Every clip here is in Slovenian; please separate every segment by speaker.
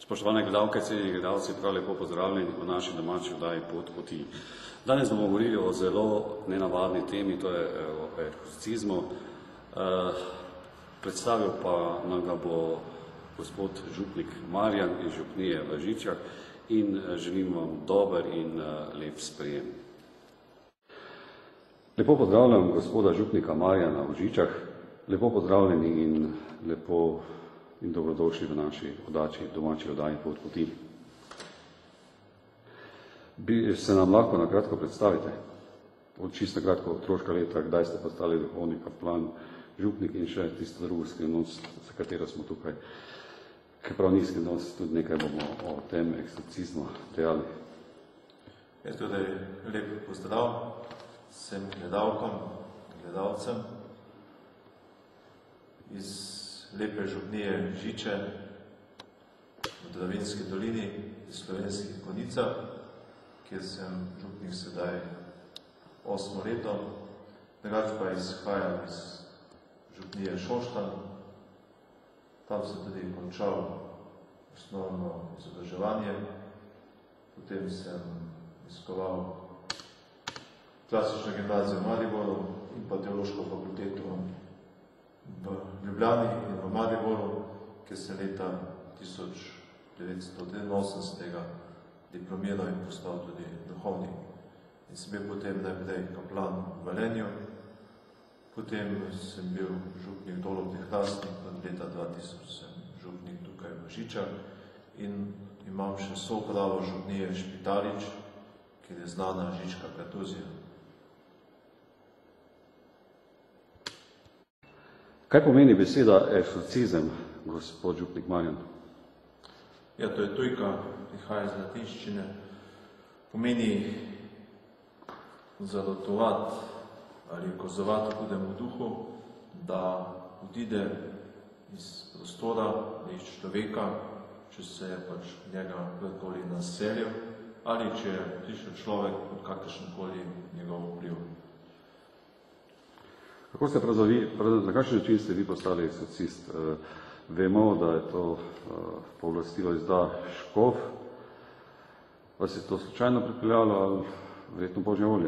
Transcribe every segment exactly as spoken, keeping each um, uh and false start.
Speaker 1: Spoštovane gledalke, cenjeni gledalci, prav lepo pozdravljeni v naši domači oddaji Pot poti. Danes bomo govorili o zelo nenavadni temi, to je o eksorcizmu. Predstavil pa nam ga bo gospod župnik Marjan iz župnije v Žičah in želim vam dober in lep sprejem. Lepo pozdravljam gospoda župnika Marjana v Žičah, lepo pozdravljeni in lepo in dobrodošli v naši odači, domači oddaji Pot poti. Bi se nam lahko na kratko predstavite? Od čisto kratko otroška leta, kdaj ste postali duhovni kaplan, župnik in še tisto drugo skrivnost, za katero smo tukaj. Kaj prav ni skrivnost, tudi nekaj bomo o tem eksorcizmu dejali.
Speaker 2: Jaz tudi lep pozdrav vsem gledalkam, gledalcem iz lepe župnije Žiče v Dravinjski dolini, iz Slovenskih Konjicah, kjer sem župnik sedaj osmo leto, drugač pa izhajam iz župnije Šoštanj. Tam sem tudi končal osnovno izobraževanje, potem sem obiskoval klasično gimnazijo v Mariboru in pa teološko fakulteto v Ljubljani in v Mariboru, kjer sem leta tisoč devetsto triinosemdeset diplomiral in postal tudi duhovnik. In sem bil potem najprej kaplan v Velenju, potem sem bil župnik Dolobnih Hrastnik, od leta dva tisoč sem župnik tukaj v Žičah in imam še soupravo župnije Špitalič, kjer je znana žička kartuzija.
Speaker 1: Kaj pomeni beseda eksorcizem, gospod župnik Marjan?
Speaker 2: Ja, to je tujka, prihaja iz latinščine. Pomeni zarotovati ali ukazovati hudemu duhu, da odide iz prostora, iz človeka, če se je pač njega kdorkoli naselil, ali če je prišel človek pod kakršenkoli njegov vpliv.
Speaker 1: Kako ste pravzaprav, prav, na kakšen način ste vi postali eksorcist? E, vemo, da je to e, pooblastilo izda škof. Vas je to slučajno pripeljalo ali verjetno Božja volja?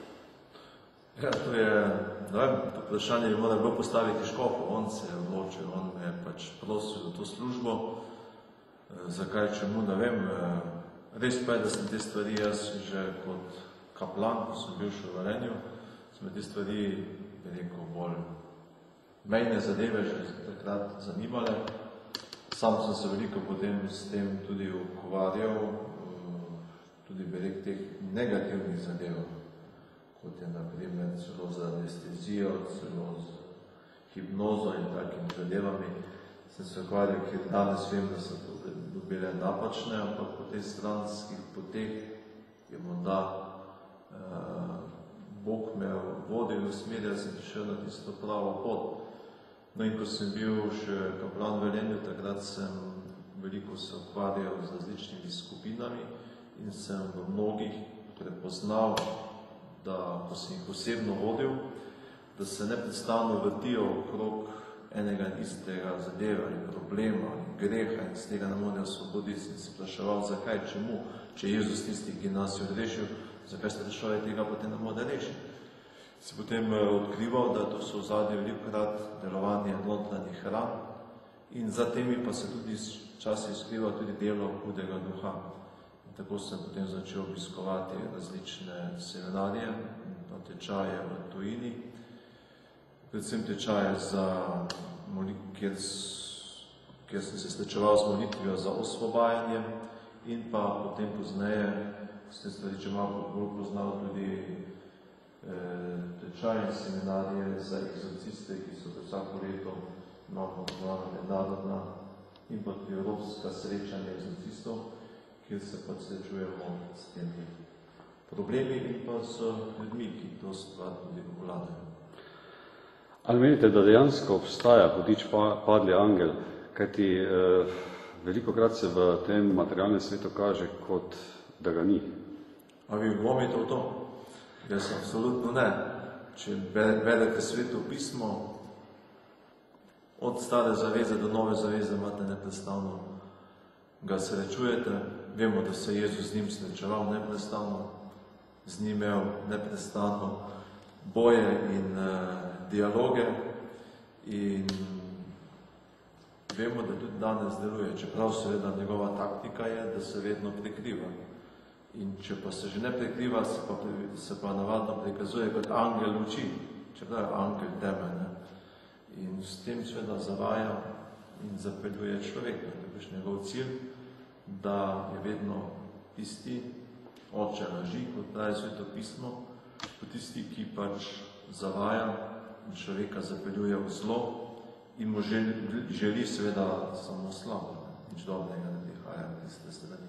Speaker 2: Ja, to je, ne vem, to vprašanje bi moral bilo postaviti škofu. On se je odločil, on me je pač prosil za to službo. E, zakaj, čemu, ne vem. E, res pa je, da sem te stvari jaz že kot kaplan, ko sem bil še v Velenju, sem te stvari bi rekel, bolj mejne zadeve že takrat zanimale. Sam sem se veliko potem s tem tudi ukvarjal, tudi bi rekel teh negativnih zadev, kot je naprimer celo za anestezijo, celo z hipnozo in takimi zadevami. Sem se ukvarjal, ker danes vem, da so bile napačne, ampak po teh stranskih poteh je morda uh, Bog me vodil v smeri, da sem prišel na tisto pravo pot. No in ko sem bil še kaplan v Velenju, takrat sem veliko se ukvarjal z različnimi skupinami in sem v mnogih prepoznal, da ko sem jih osebno vodil, da se neprestano vrtijo okrog enega in istega zadeva ali problema ali greha in z tega ne morejo osvoboditi. In se vpraševal, zakaj, čemu, če je Jezus tisti, ki nas je odrešil, zakaj ste človek tega potem ne more rešiti. Si potem odkrival, da to so v zadnji velikokrat delovanje notranjih ran in za temi pa se tudi včasih skriva tudi delo hudega duha. In tako sem potem začel obiskovati različne seminarije in tečaje v tujini, predvsem tečaje, za, kjer, kjer sem se srečeval z molitvijo za osvobajanje in pa potem pozneje sem stvari, če malo bolj poznal tudi eh, tečaje in seminarije za eksorciste, ki so vsako leto imamo pozvana mednarodna in pa tudi evropska srečanja eksorcistov, kjer se pa srečujemo s temi problemi in pa s ljudmi, ki to stvar tudi obvladajo.
Speaker 1: Ali menite, da dejansko obstaja hudič padli angel, kajti eh, velikokrat se v tem materialnem svetu kaže, kot da ga ni?
Speaker 2: A vi dvomite v to? Jaz absolutno ne. Če berete Sveto pismo, od stare zaveze do nove zaveze imate neprestavno ga srečujete. Vemo, da se je Jezus z njim srečeval neprestano, z njim imel neprestano boje in uh, dialoge in vemo, da tudi danes deluje, čeprav seveda njegova taktika je, da se vedno prekriva. In če pa se že ne prekriva, se pa, se pa navadno prikazuje kot angel luči, čeprav je angel teme. Ne? In s tem seveda zavaja in zapeljuje človeka. To je njegov cilj, da je vedno tisti oče laži, kot pravi Sveto pismo, kot tisti, ki pač zavaja in človeka zapeljuje v zlo in mu želi, želi seveda samo slabo, nič dobrega ne prihaja v tiste strani.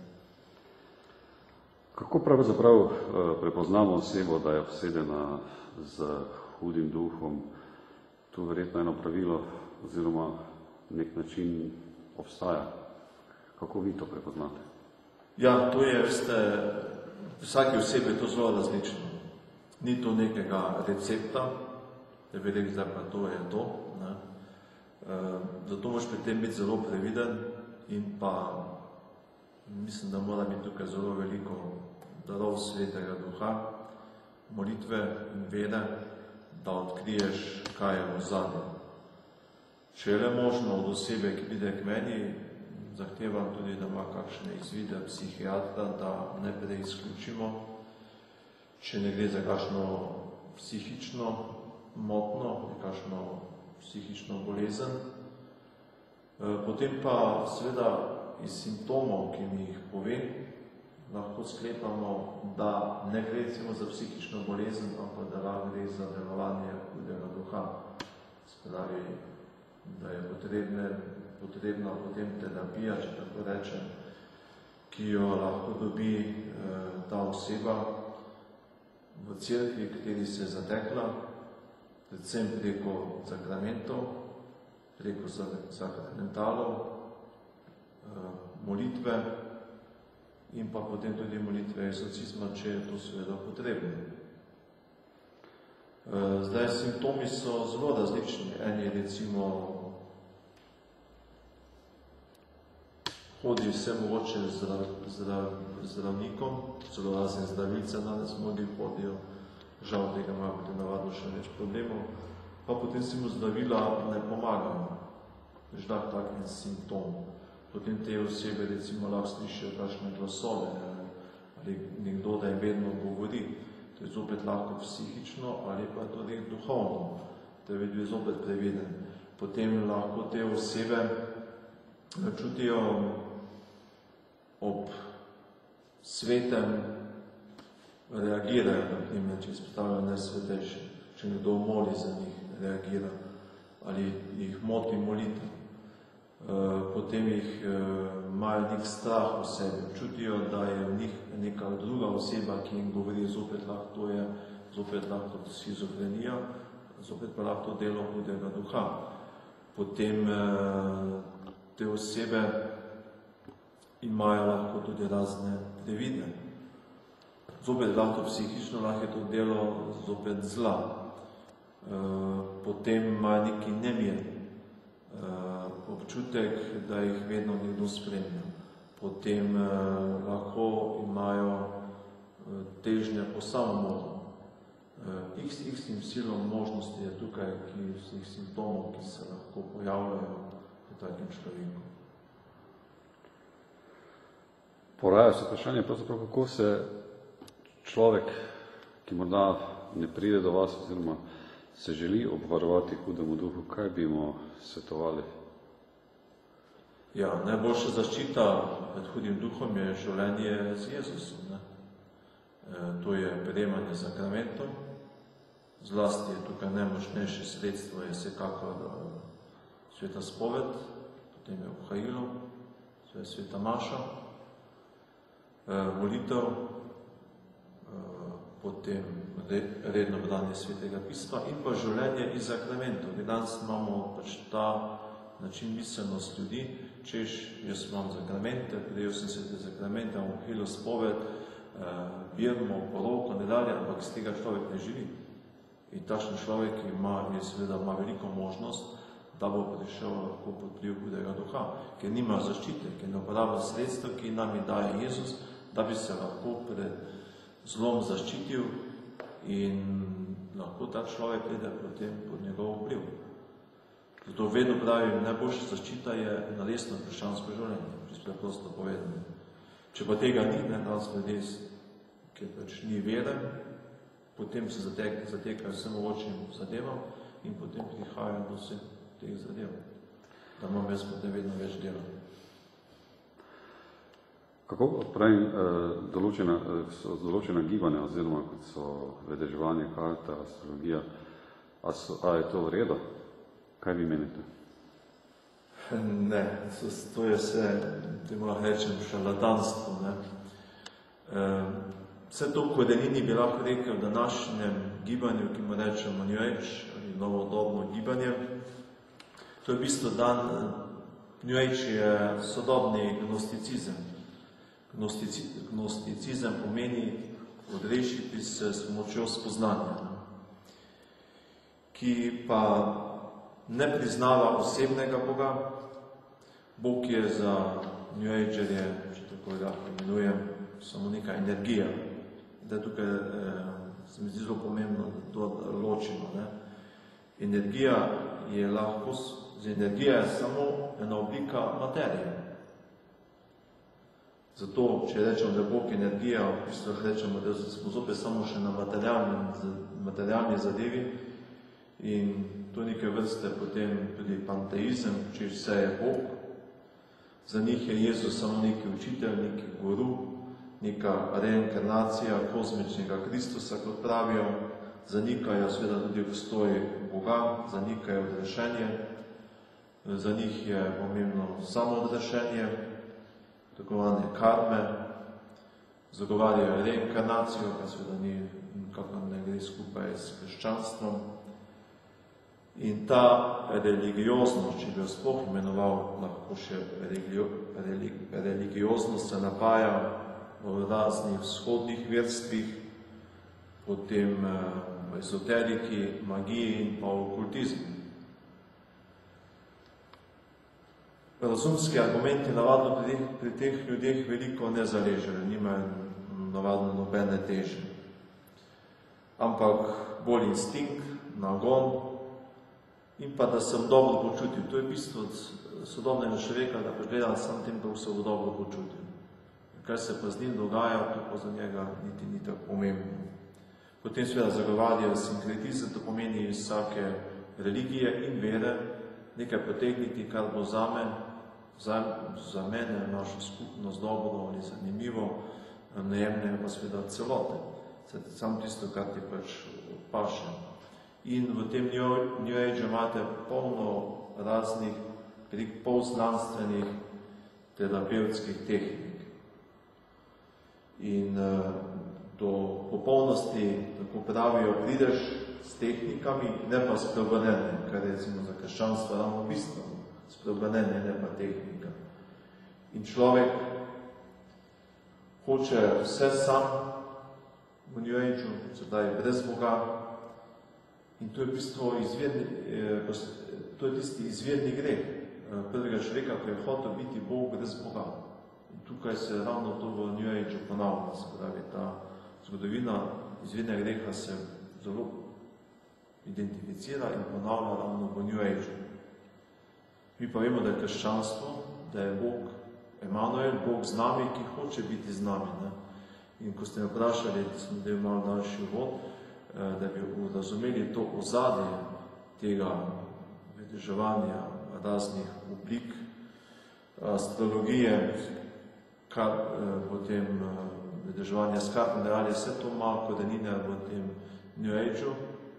Speaker 1: Kako pravzaprav prepoznamo osebo, da je obsedena z hudim duhom? Tu verjetno eno pravilo oziroma nek način obstaja. Kako vi to prepoznate?
Speaker 2: Ja, to je, veste, vsake osebe je to zelo različno. Ni to nekega recepta, da bi rekel, da pa to je to. Ne? E, zato moraš pri tem biti zelo previden in pa mislim, da mora biti tukaj zelo veliko darov Svetega Duha, molitve in vede, da odkriješ, kaj je v ozadju. Če je le možno od osebe, ki pride k meni, zahtevam tudi, da ima kakšne izvide psihiatra, da ne preizključimo, če ne gre za kakšno psihično motno, kakšno psihično bolezen. Potem pa seveda iz simptomov, ki mi jih pove, lahko sklepamo, da ne gre recimo za psihično bolezen, ampak da lahko gre za delovanje hudega duha. Spravi, da je potrebne, potrebna potem terapija, če tako rečem, ki jo lahko dobi eh, ta oseba v cerkvi, kateri se je zatekla, predvsem preko sakramentov, preko sakramentalov, eh, molitve in pa potem tudi molitve eksorcizma, če je to seveda potrebno. Zdaj, simptomi so zelo različni. Eni recimo hodi vse mogoče zdrav, zdrav, zdravnikom, celo razne zdravilce danes mnogi hodijo, žal tega ima potem navadno še več problemov, pa potem si mu zdravila ne pomagajo. Ždah tak en simptom. Potem te osebe recimo lahko slišijo kakšne glasove ali nekdo, da jim vedno govori. To je zopet lahko psihično ali pa tudi duhovno. To je vedno zopet previden. Potem lahko te osebe čutijo ob svetem, reagirajo, na primer, če izpostavljajo nesvetejše, če nekdo moli za njih, reagira ali jih moti molitev. Potem jih imajo nek strah v sebi, čutijo, da je v njih neka druga oseba, ki jim govori, zopet lahko to je, zopet lahko schizofrenija, zopet pa lahko delo hudega duha. Potem te osebe imajo lahko tudi razne previde. Zopet lahko psihično, lahko je to delo zopet zla. Potem imajo neki nemir, občutek, da jih vedno nekdo spremlja. Potem eh, lahko imajo eh, težnje po samomoru. Eh, x, x silom možnosti je tukaj, ki vseh simptomov, ki se lahko pojavljajo v takem človeku.
Speaker 1: Poraja se vprašanje, pravzaprav kako se človek, ki morda ne pride do vas, oziroma se želi obvarovati hudemu duhu, kaj bi mu svetovali?
Speaker 2: Ja, najboljša zaščita pred hudim duhom je življenje z Jezusom. Ne? E, to je prejemanje sakramentov. Zlasti je tukaj najmočnejše sredstvo, je vsekakor sveta spoved, potem je obhajilo, to je sveta maša, e, molitev, e, potem redno branje svetega pisma in pa življenje iz sakramentov. Danes imamo pač ta način miselnost ljudi, češ, jaz imam sakramente, prijel sem se te sakramente, imam obhilo spoved, birmo, poroko, ne dalje, ampak iz tega človek ne živi. In takšen človek ima, je seveda ima veliko možnost, da bo prišel lahko pod vpliv hudega duha, ker nimajo zaščite, ker ne uporabljajo sredstev, ki nam jih daje Jezus, da bi se lahko pred zlom zaščitil in lahko ta človek pride potem pod njegov vpliv. Zato vedno pravim, najboljša zaščita je nalestno krščansko življenje, čisto preprosto povedano. Če pa tega ni, ne, danes ljudje, ker pač ni vere, potem se zatek, zatekajo vsem mogočnim zadevam in potem prihajajo do vseh teh zadev, da imam jaz potem vedno več dela.
Speaker 1: Kako pravim, določena, so določena gibanja, oziroma kot so vedeževanje, karta, astrologija, a, so, a je to v redu? Kaj vi menite?
Speaker 2: Ne, to je vse, temu rečem, šarlatanstvo. Ne? Vse to korenini bi lahko rekel v današnjem gibanju, ki mu rečemo New Age, ali novodobno gibanje. To je v bistvu dan, New Age je sodobni gnosticizem. Gnosticizem pomeni odrešiti se s pomočjo spoznanja, ki pa ne priznava osebnega Boga. Bog je za New Agerje, če tako lahko imenujem, samo neka energija. Da tukaj eh, se mi zdi zelo pomembno, da to ločimo. Ne? Energija je lahko, energija je samo ena oblika materije. Zato, če rečemo, da je Bog energija, v bistvu rečemo, da smo zopet samo še na materialni, materialni zadevi in to neke vrste potem tudi panteizem, če vse je Bog. Za njih je Jezus samo neki učitelj, neki guru, neka reinkarnacija kozmičnega Kristusa, kot pravijo. Zanikajo seveda tudi obstoj Boga, zanikajo odrešenje. Za njih je pomembno samo odrešenje, tako imenovane karme, zagovarjajo reinkarnacijo, kar seveda ni, kako ne gre skupaj s krščanstvom. In ta religioznost, če bi jo sploh imenoval, lahko še religio, relig, religioznost se napaja v raznih vzhodnih verstvih, potem v ezoteriki, magiji in pa v okultizmu. Razumski argumenti navadno pri teh, pri teh ljudeh veliko ne zaležejo, nimajo navadno nobene teže. Ampak bolj instinkt, nagon in pa da sem dobro počutil. To je bistvo od sodobnega človeka, da pregleda sam tem, kako se bo dobro počutil. Kaj se pa z njim dogaja, to pa za njega niti ni tako pomembno. Potem seveda zagovarjajo sinkretizem, to pomeni iz vsake religije in vere nekaj potegniti, kar bo zame, za, za mene, našo skupnost dobro ali zanimivo, ne jemne pa seveda celote. Sam tisto, kar ti pač paše. In v tem New Age imate polno raznih polznanstvenih terapevtskih tehnik. In do popolnosti, tako pravijo, prideš s tehnikami, ne pa s preobrnenjem, kar je recimo za krščanstvo ravno bistveno, s preobrnenjem, ne pa tehnika. In človek hoče vse sam v New Ageu, sedaj brez Boga, in to je v bistvu izvirni, to je tisti izvirni greh prvega človeka, ki je hotel biti Bog brez Boga. In tukaj se ravno to v New Ageu ponavlja, se pravi, ta zgodovina izvirnega greha se zelo identificira in ponavlja ravno v New Ageu. Mi pa vemo, da je krščanstvo, da je Bog Emanuel, Bog z nami, ki hoče biti z nami. Ne? In ko ste me vprašali, da smo del malo daljši uvod, da bi razumeli to ozadje tega vedeževanja raznih oblik, astrologije, kar potem vedeževanja s kartami minerali, vse to ima korenine v tem New Ageu,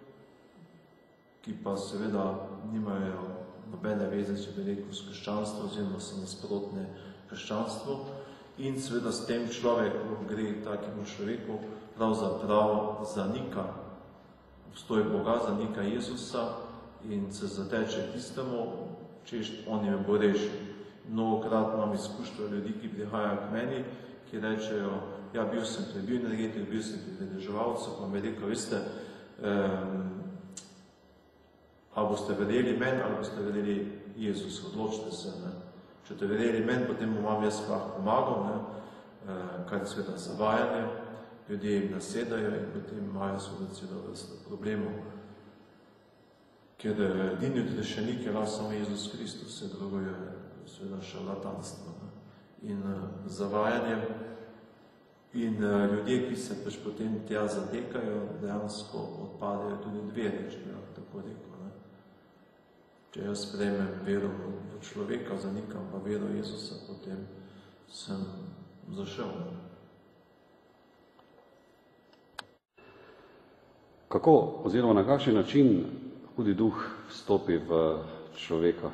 Speaker 2: ki pa seveda nimajo nobene veze, če bi rekel, s krščanstvom, oziroma so nasprotne krščanstvu. In seveda s tem človek gre takemu človeku pravzaprav zanika obstoj Boga, zanika Jezusa in se zateče tistemu, češ on je bo rešil. Mnogokrat imam izkušnjo ljudi, ki prihajajo k meni, ki rečejo, ja, bil sem pri bioenergetik, bil sem pri vedeževalcu, pa mi rekel, veste, um, ali boste verjeli meni, ali boste verjeli Jezus, odločite se. Ne? Če te verjeli meni, potem bom vam jaz sploh pomagal, ne? Kar je seveda zavajanje, ljudje jim nasedajo in potem imajo seveda vrsto problemov. Ker edini odrešenik je lahko samo Jezus Kristus, vse drugo je seveda šarlatanstvo. In zavajanje in ljudje, ki se pač potem tja zatekajo, dejansko odpadejo tudi od vere, če bi lahko tako rekel. Ne? Če jaz sprejmem vero v človeka, zanikam pa vero Jezusa, potem sem zašel. Ne?
Speaker 1: Kako oziroma na kakšen način hudi duh vstopi v človeka?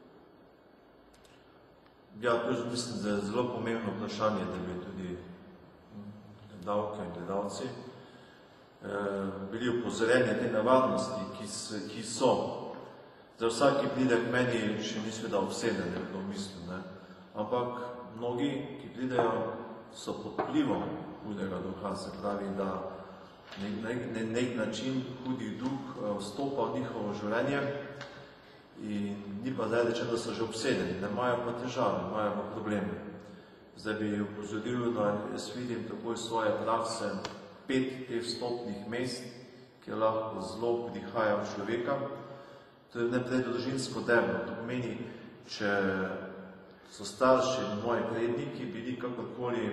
Speaker 2: Ja, to je, mislim, da je zelo pomembno vprašanje, da bi tudi gledalke in gledalci eh, bili upozorjeni te nevarnosti, ki, ki so. Zdaj, vsak, ki pride k meni, še ni seveda obseden, ne bi mislil, ne. Ampak mnogi, ki pridejo, so pod vplivom hudega duha, se pravi, da na nek, nek, nek način hudi duh vstopa v njihovo življenje in ni pa zdaj reče, da so že obsedeni, ne imajo pa težave, imajo pa probleme. Zdaj bi upozoril, da jaz vidim tako iz svoje prakse pet teh vstopnih mest, ki lahko zelo prihaja v človeka. To je najprej družinsko deblo. To pomeni, če so starši moji predniki bili kakorkoli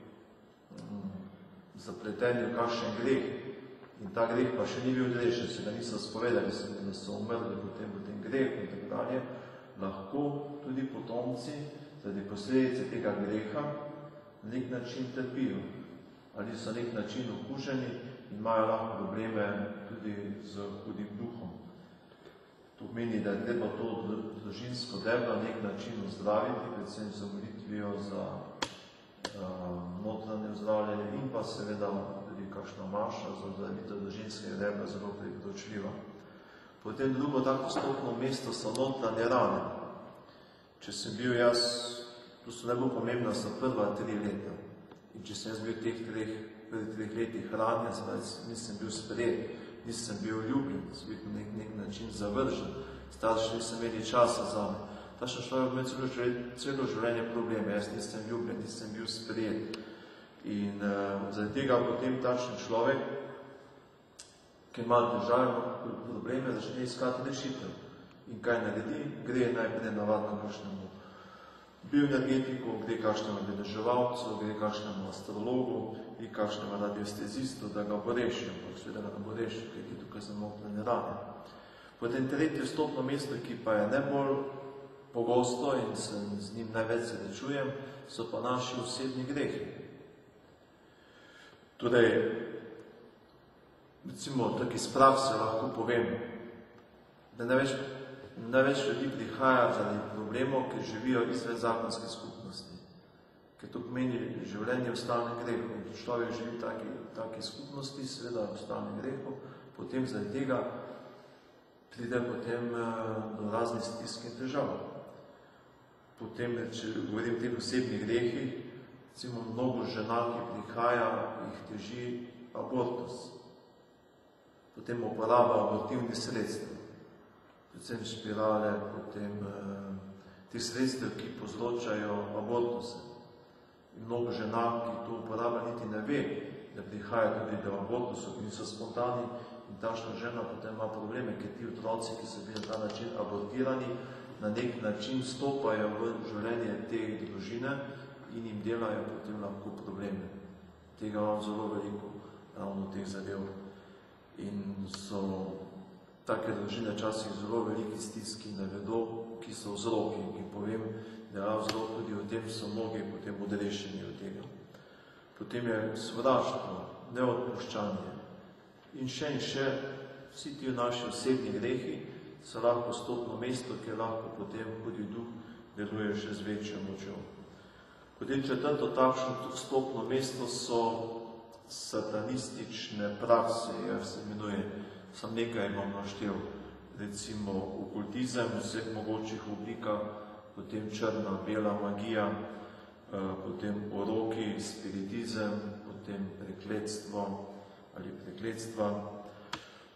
Speaker 2: zapleteni v kakšen greh in ta greh pa še ni bil odrešen, se ga niso spovedali, da so umrli potem v tem grehu in tako dalje, lahko tudi potomci zaradi posledice tega greha na nek način trpijo ali so na nek način okuženi in imajo lahko probleme tudi z hudim duhom. To pomeni, da je treba to družinsko deblo na nek način ozdraviti, predvsem z molitvijo za uh, notranje ozdravljanje in pa seveda tudi kakšna maša za ozdravitev družinskega debla zelo priporočljiva. Potem drugo tako vstopno mesto so notranje rane. Če sem bil jaz, to so najbolj pomembna, so prva tri leta. In če sem jaz bil v teh treh, prvih treh letih ranjen, zdaj nisem bil sprejet, nisem bil ljubljen, sem bil na nek, nek način zavržen, starši nisem imeli časa za me. Takšen človek imel celo, celo življenje probleme, jaz nisem ljubljen, nisem bil sprejet. In uh, zaradi tega potem takšen človek, ki ima težave, probleme, začne iskati rešitev. In kaj naredi? Gre najprej navadno kakšnemu bioenergetiku, gre kakšnemu vedeževalcu, gre kakšnemu astrologu in kakšnemu radiestezistu, da ga bo rešil, ampak seveda ga ne bo rešil, ker je tukaj za notranje rane. Potem tretje vstopno mesto, ki pa je najbolj pogosto in se z njim največ srečujem, so pa naši osebni grehi. Torej, recimo, tako iz prakse lahko povem, da največ Največ ljudi prihaja zaradi problemov, ki živijo izven zakonske skupnosti. Ker to pomeni življenje v stalnem grehu. In človek živi v taki, taki skupnosti, seveda v stalnem grehu, potem zaradi tega pride potem do raznih stisk in težav. Potem, če govorim o teh osebnih grehih, recimo mnogo žena, ki prihaja, jih teži abortus. Potem uporaba abortivnih sredstev. Predvsem špirale, potem eh, teh sredstev, ki povzročajo abortuse. In mnogo žena, ki to uporablja, niti ne ve, da prihaja tudi do abortusov, ki niso spontani in takšna žena potem ima probleme, ker ti otroci, ki so bili na ta način abortirani, na nek način stopajo v življenje te družine in jim delajo potem lahko probleme. Tega imam zelo veliko ravno teh zadev. In so take družine časih zelo veliki stiski, ne vedo, ki so vzroki, ki povem, da je vzrok tudi o tem, so mnogi potem odrešeni od tega. Potem je sovraštvo, neodpuščanje in še in še vsi ti naši osebni grehi so lahko vstopno mesto, ki lahko potem hudi duh deluje še z večjo močjo. Potem četrto takšno vstopno mesto so satanistične prakse, jaz se imenuje. Sam nekaj imam naštel, recimo okultizem v vseh mogočih oblikah, potem črna, bela magija, potem uroki, spiritizem, potem prekletstvo ali prekletstva,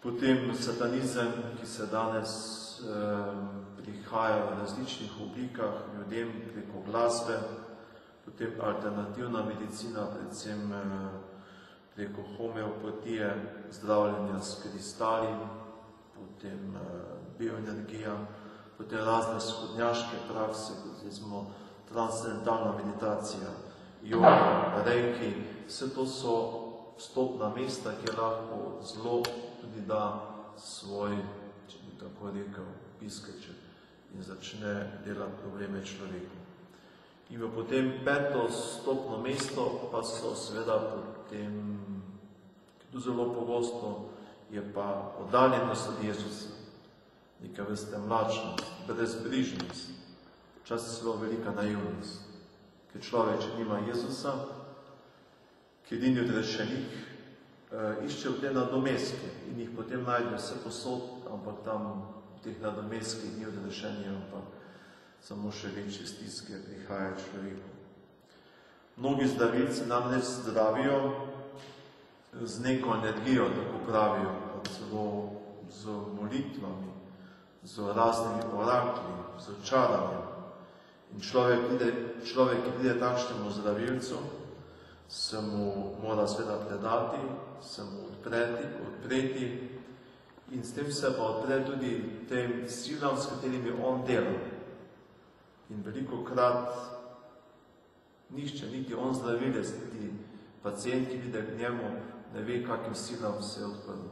Speaker 2: Potem satanizem, ki se danes eh, prihaja v različnih oblikah ljudem preko glasbe, potem alternativna medicina, predvsem eh, preko homeopatije, zdravljenja s kristali, potem eh, bioenergija, potem razne vzhodnjaške prakse, kot recimo transcendentalna meditacija, joga, reiki, vse to so vstopna mesta, kjer lahko zelo tudi da svoj, če bi tako rekel, piskeček in začne delati probleme človeku. In v potem peto vstopno mesto pa so seveda potem, ki zelo pogosto, je pa oddaljenost od Jezusa, neka vrste mlačnost, brezbrižnost, včasih zelo velika naivnost, ker človek, če nima Jezusa, ki edini odrešenik, uh, išče v te nadomestke in jih potem najde vse posod, ampak tam v teh nadomestkih ni odrešenje, ampak samo še večje stiske prihaja človeku. Mnogi zdravilci namreč zdravijo z neko energijo, tako pravijo, pa celo z molitvami, z raznimi orakli, z čaranjem. In človek, človek ki pride takšnemu zdravilcu, se mu mora sveda predati, se mu odpreti, odpreti in s tem se pa odpre tudi tem silam, s katerimi on dela. In veliko krat nišče, niti on zdravilec, niti pacient, ki pride k njemu, ne ve, kakim silam se je odprl.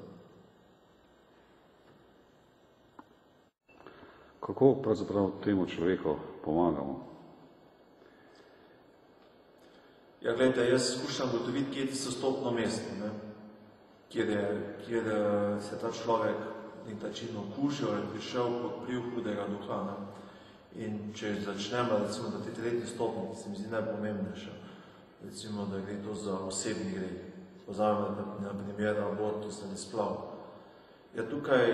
Speaker 1: Kako pravzaprav temu človeku pomagamo?
Speaker 2: Ja, gledajte, jaz skušam gotoviti, kje je tisto stopno mesto, ne? Kjer, je, kjer se ta človek nek način okužil ali prišel pod vpliv hudega duha. Ne? In če začnemo, recimo, da te tretji stopni, ki se mi zdi najpomembnejša, recimo, da gre to za osebni greh, pozavljamo na, na primer abortus ali splav. Ja, tukaj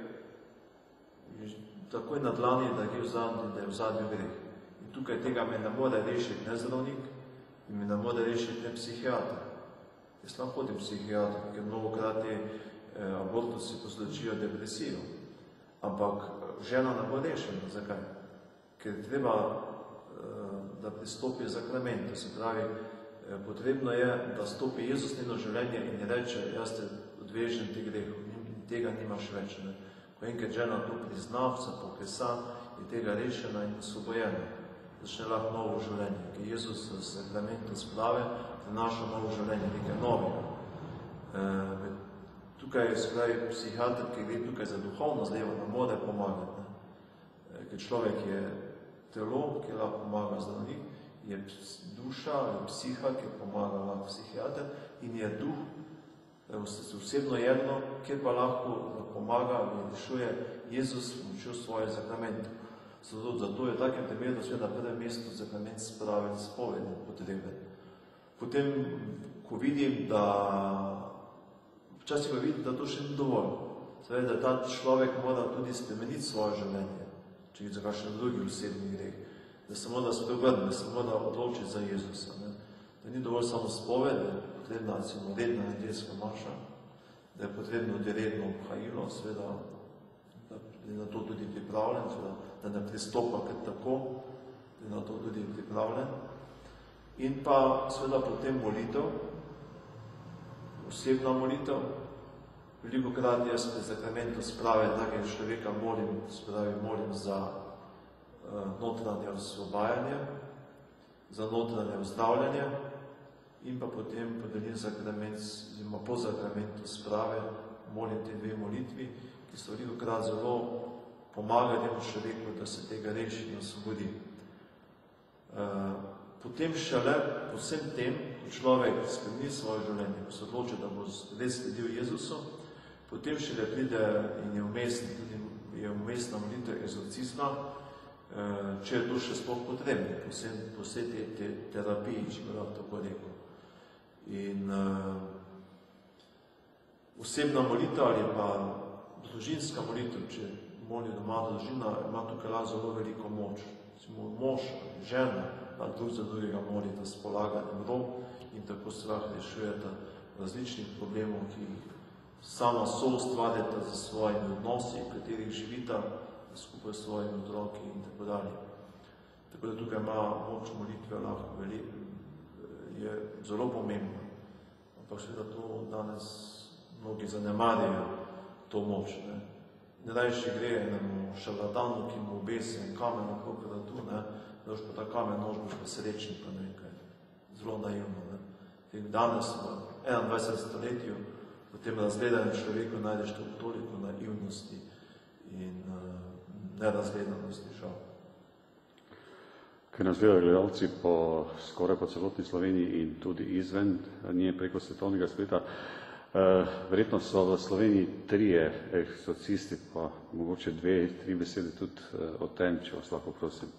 Speaker 2: takoj na dlani, da je v zadnji, da je v zadnji greh. In tukaj tega me ne more rešiti ne zdravnik in me ne more rešiti ne psihiater. Jaz tam hodim psihiater, ker mnogokrat te eh, abortusi povzročijo depresijo. Ampak žena ne bo rešena. Zakaj? Ker treba, eh, da pristopi zakramentu. Se pravi, eh, potrebno je, da stopi Jezus njeno življenje in reče, jaz te odvežem te grehov in tega nimaš več. Ne? Ko enkrat žena to prizna, se pokresa, je tega rešena in osvobojena. Začne lahko novo življenje, ker Jezus s sakramentom sprave prinaša novo življenje, nekaj novega. E, tukaj je spravi psihiater, ki gre tukaj za duhovno zlevo, ne more pomagati. Ne? E, ker človek je telo, ki lahko pomaga zdravnik, je duša, je psiha, ki pomaga lahko psihiater in je duh, osebno jedno, kjer pa lahko pomaga in rešuje Jezus s pomočjo svoje sakramente. Zato, zato je v takem primeru seveda prve mesto sakrament sprave in spovedi potreben. Potem, ko vidim, da včasih pa vidim, da to še ni dovolj. Seveda, da ta človek mora tudi spremeniti svoje življenje, če je za kakšen drugi osebni greh, da se mora spreobrniti, da se mora odločiti za Jezusa. Ne? Da ni dovolj samo spoved, da je potrebna recimo redna nedeljska maša, da je potrebno tudi redno obhajilo, seveda, da je na to tudi pripravljen, seveda, da ne pristopa kar tako, da je na to tudi pripravljen. In pa seveda potem molitev, osebna molitev. Veliko krat jaz pri sakramentu sprave takega človeka molim, spravi molim za uh, notranje osvobajanje, za notranje vzdravljanje in pa potem podelim sakrament, oziroma po sakramentu sprave molim te dve molitvi, ki so veliko krat zelo pomagajo temu človeku, da se tega reši in osvobodi. Potem šele po vsem tem, ko človek spremeni svoje življenje, ko se odloči, da bo res sledil Jezusu, potem šele pride in je umestna, tudi je umestna molitev egzorcizma, če je to še sploh potrebno, po vsej te, te terapiji, če bi lahko tako rekel. In uh, osebna molitev ali pa družinska molitev, če moli doma družina, ima tukaj lahko zelo veliko moč. Recimo mož, žena, da drug za drugega moli, da spolaga in rov in tako se lahko rešujeta različnih problemov, ki jih sama soustvarjata za svojimi odnosi, v katerih živita, skupaj s svojimi otroki in tako dalje. Tako da tukaj ima moč molitve lahko veliko, je zelo pomembno, ampak seveda to danes mnogi zanemarijo, to moč. Ne, ne dajši gre enemu šarlatanu, ki mu obesi en kamen okrog vratu, ne, da boš pa ta kamen nož, boš pa srečni, pa ne kaj. Zelo naivno. Ne. In danes v enaindvajsetem stoletju v tem razgledanem človeku najdeš toliko naivnosti in uh, nerazgledanosti žal.
Speaker 1: Ker nas gledajo gledalci po skoraj po celotni Sloveniji in tudi izven nje preko svetovnega spleta, eh, verjetno so v Sloveniji trije eksorcisti, pa mogoče dve, tri besede tudi eh, o tem, če vas lahko prosim.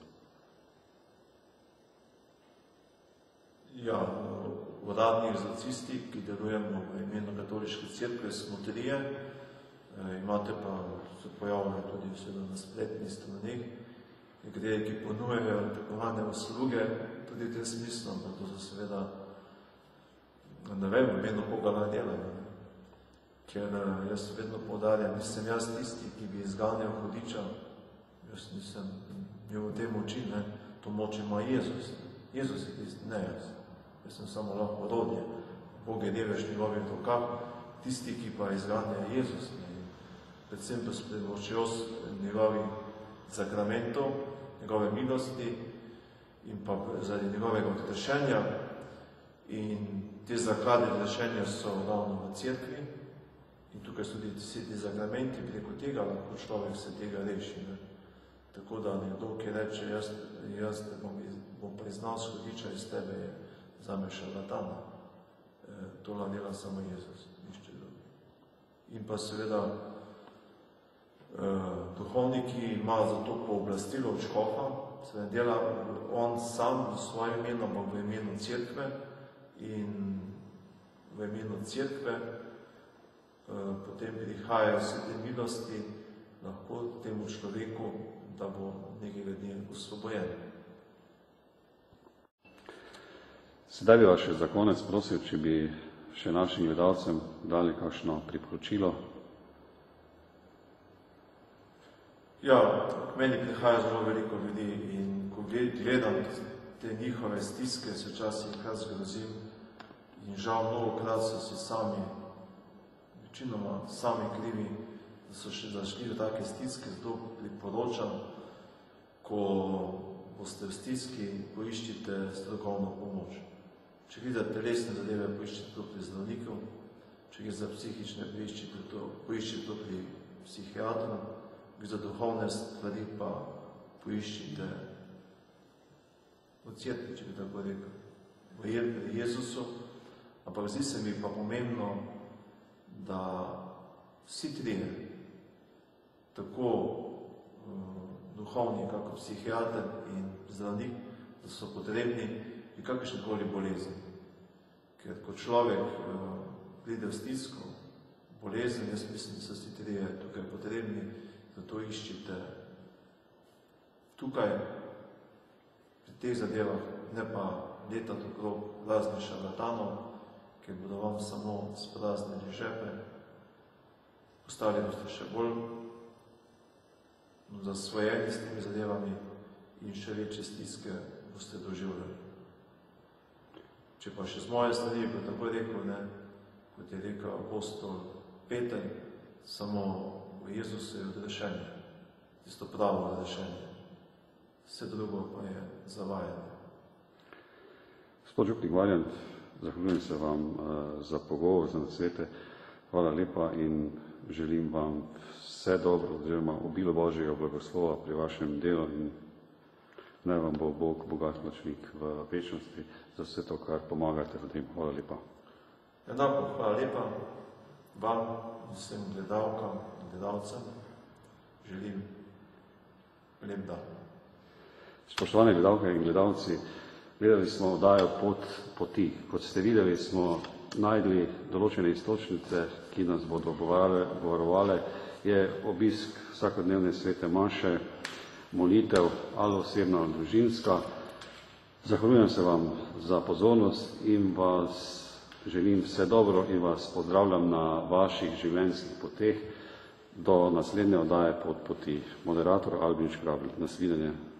Speaker 2: Ja, uradni eksorcisti, ki delujemo v imenu Katoliške cerkve, smo trije, e, imate pa, se pojavljajo tudi seveda na spletnih straneh, gre, ki ponujejo takovane usluge, tudi v tem smislu, ampak to so seveda, ne vem, v imenu koga naj delajo. Ker jaz vedno poudarjam, nisem jaz tisti, ki bi izganjal hudiča, jaz nisem imel v tem moči, ne, to moč ima Jezus. Jezus je tisti, ne jaz. Jaz sem samo lahko orodje. Bog je delež v njegovih rokah, tisti, ki pa izganja Jezus. Ne. Predvsem pa s pomočjo njegovih sakramentov, njegove milosti in pa zaradi njegovega odrešenja. In te zaklade odrešenja so ravno v cerkvi in tukaj so tudi vsi ti sakramenti, preko tega lahko človek se tega reši. Ne. Tako da nekdo, ki reče, jaz, jaz bom, bom priznal shodiča iz tebe, je zame šarlatana. E, to dela samo Jezus, nišče drugi. In pa seveda e, duhovniki imajo za to pooblastilo od škofa, se ne dela on sam v svojem imenu, ampak v imenu cerkve in v imenu cerkve e, potem prihajajo vse te milosti lahko temu človeku, da bo nekega dne osvobojen.
Speaker 1: Sedaj bi vas še za konec prosil, če bi še našim gledalcem dali kakšno priporočilo.
Speaker 2: Ja, k meni prihaja zelo veliko ljudi in ko gledam te njihove stiske, se včasih kar zgrozim in žal mnogokrat so si sami, večinoma sami krivi, da so še zašli v take stiske, zato priporočam, ko boste v stiski, poiščite strokovno pomoč. Če gre za telesne zadeve, poiščite to pri zdravniku, če gre za psihične, poiščite to, poiščite to pri psihiatru, gre za duhovne stvari, pa poiščite v cerkvi, če bi tako rekel, v Jezusu. Ampak zdi se mi pa pomembno, da vsi trije, tako duhovni, kako psihiater in zdravnik, da so potrebni pri kakršnekoli bolezni. Ker ko človek uh, pride v stisko, bolezen, jaz mislim, da so vsi trije tukaj potrebni, zato iščite tukaj, pri teh zadevah, ne pa letati okrog raznih šarlatanov, ker bodo vam samo spraznili žepe, postali boste še bolj zasvojeni s temi zadevami in še večje stiske boste doživljali. Če pa še z moje strani, kot tako je rekel, ne, kot je rekel apostol Peter, samo v Jezusu je odrešenje, tisto pravo odrešenje. Vse drugo pa je zavajanje.
Speaker 1: Gospod župnik Marjan, zahvaljujem se vam uh, za pogovor, za nasvete. Hvala lepa in želim vam vse dobro, oziroma obilo Božjega blagoslova pri vašem delu in naj vam bo Bog bogat plačnik v večnosti za vse to, kar pomagate v tem. Hvala lepa.
Speaker 2: Enako, hvala lepa vam, vsem gledalkam in gledalcem. Želim lep dan.
Speaker 1: Spoštovane gledalke in gledalci, gledali smo oddajo Pot poti. Kot ste videli, smo najdli določene istočnice, ki nas bodo varovale. Je obisk vsakodnevne svete maše, molitev, ali osebna, ali družinska. Zahvaljujem se vam za pozornost in vas želim vse dobro in vas pozdravljam na vaših življenjskih poteh do naslednje oddaje Pot poti. Moderator Albin Škrabl. Nasvidenje.